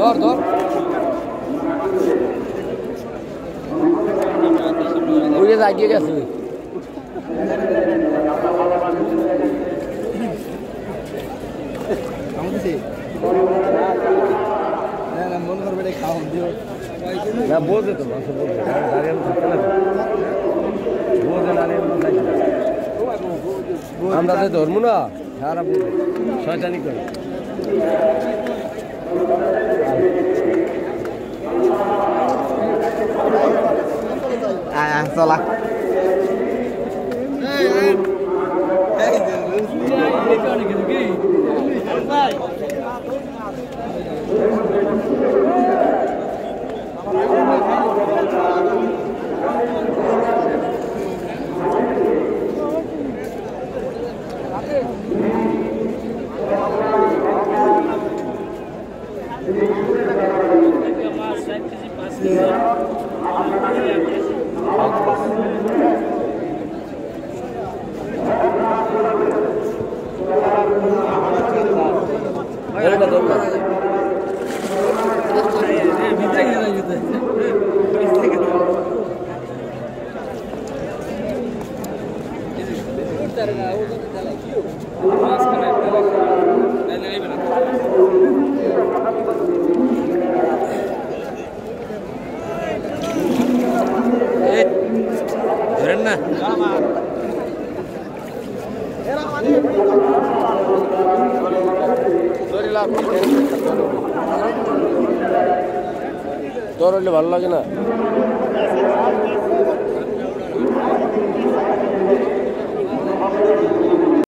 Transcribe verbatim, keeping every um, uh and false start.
ধর ধর উড়ে লাগিয়ে গেছে মন করবে খাওয়া দিও না বোঝে তো মাংস বোঝে দাঁড়িয়ে থাকতে লাগবে বোঝে না আমরা তো ধর্ম না সারা বোঝে শয়তানি করে চলা ধরেন না তোর হলে ভালো লাগে না।